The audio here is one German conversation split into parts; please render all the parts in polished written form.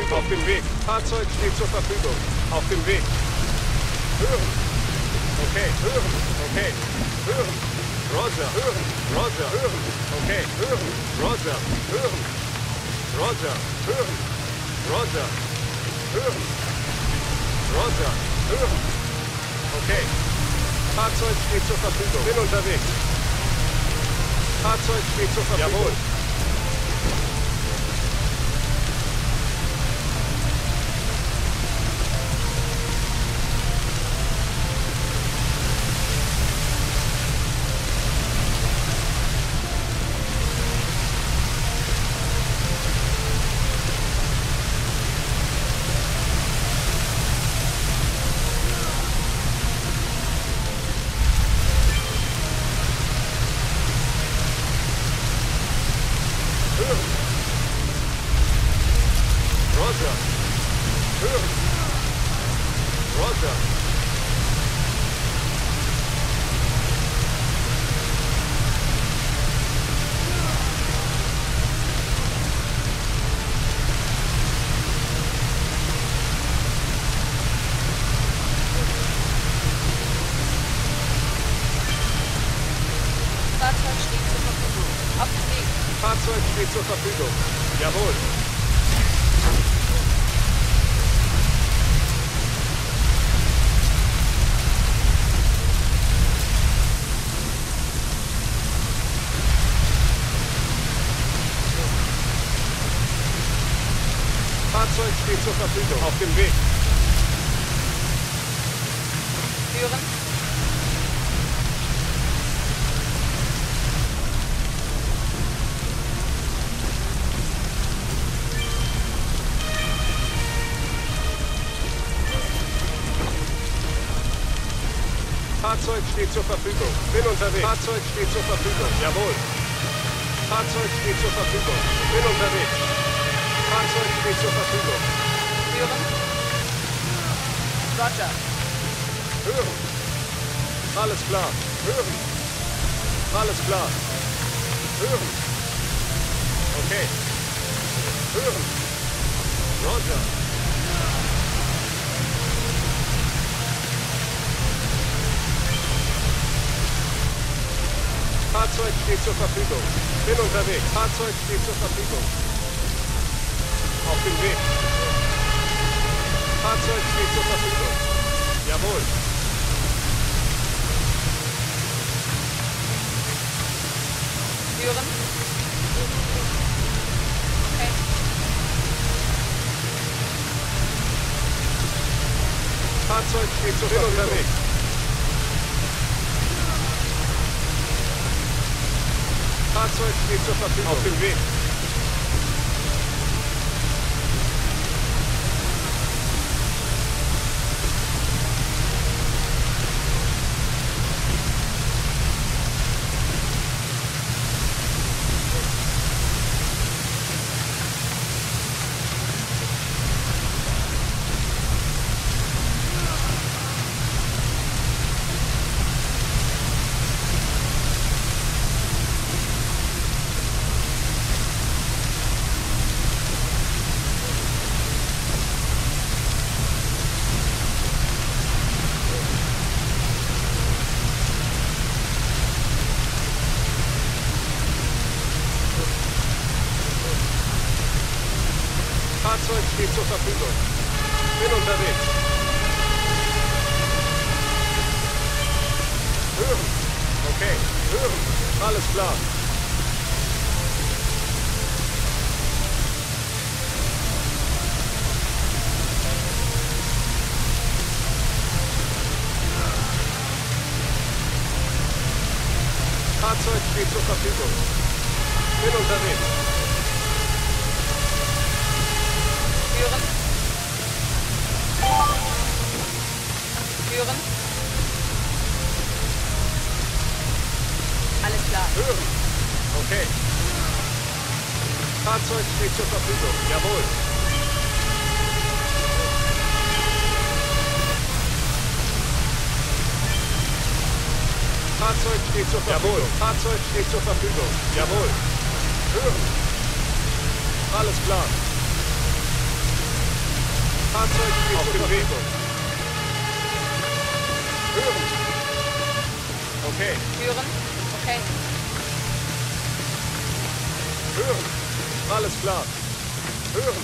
Verfügung. Auf dem Weg. Fahrzeug steht zur Verfügung. Auf dem Weg. Hören. Okay, hören. Okay. Hören. Roger. Hören. Roger. Hören. Okay. Hören. Roger. Hören. Roger. Hören. Roger. Hören. Roger. Hören. Okay. Fahrzeug steht zur Verfügung. Bin unterwegs. Fahrzeug steht zur Verfügung. Jawohl. Fahrzeug steht zur Verfügung. Jawohl. Fahrzeug steht zur Verfügung. Auf dem Weg. Führen. Fahrzeug steht zur Verfügung. Bin unterwegs. Fahrzeug steht zur Verfügung. Jawohl. Fahrzeug steht zur Verfügung. Bin unterwegs. Fahrzeug steht zur Verfügung. Führen. Roger. Hören. Alles klar. Hören. Alles klar. Hören. Okay. Hören. Roger. Fahrzeug steht zur Verfügung. Bin unterwegs. Fahrzeug steht zur Verfügung. Auf dem Weg. Fahrzeug steht zur Verfügung. Jawohl. Führen. Okay. Fahrzeug steht zur Verfügung. Bin unterwegs. Fahrzeug steht zur Verfügung. Auf dem Weg. Fahrzeug steht zur Verfügung. Bin unterwegs. Hören. Okay. Hören. Alles klar. Fahrzeug steht zur Verfügung. Bin unterwegs. Führen. Führen. Alles klar. Hören. Okay. Fahrzeug steht zur Verfügung. Jawohl. Fahrzeug steht zur Verfügung. Jawohl. Fahrzeug steht zur Verfügung. Jawohl. Hören. Alles klar. Fahrzeug steht auf dem Weg. Hören. Okay. Hören. Okay. Hören. Alles klar. Hören.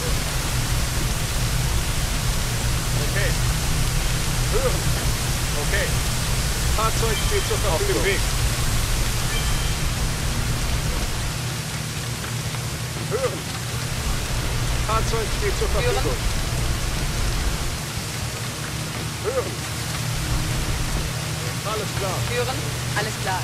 Okay. Hören. Okay. Fahrzeug steht zur Verfügung. Auf dem Weg. Hören. Fahrzeug steht zur Verfügung. Hören. Alles klar. Hören. Alles klar.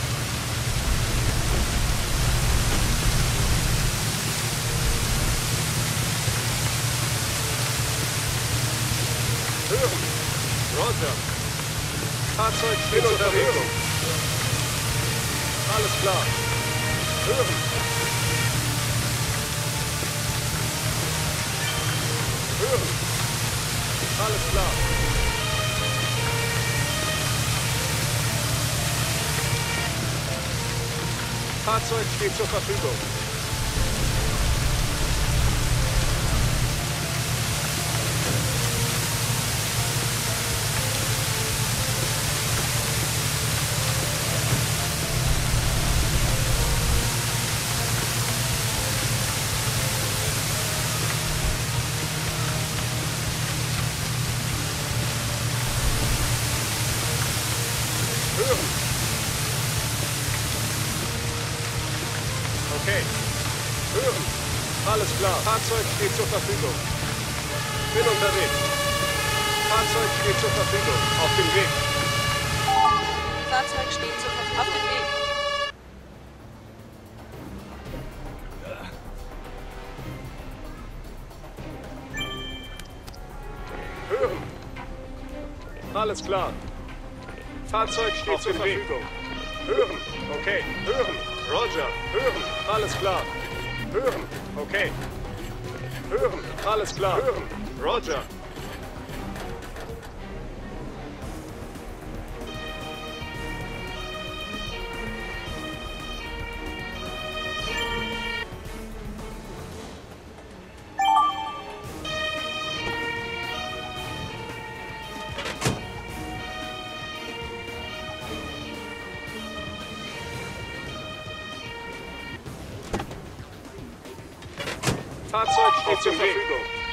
Hören. Roger. Fahrzeug steht zur Verfügung. Alles klar. Hören. Hören. Alles klar. Fahrzeug steht zur Verfügung. Hören. Okay. Hören. Alles klar. Fahrzeug steht zur Verfügung. Bin unterwegs. Fahrzeug steht zur Verfügung. Auf dem Weg. Fahrzeug steht zur Verfügung. Auf dem Weg. Hören. Alles klar. Fahrzeug steht zur Verfügung. Hören. Okay. Hören. Roger. Hören. Alles klar. Hören. Okay. Hören. Alles klar. Hören. Roger. Fahrzeug steht zur Verfügung.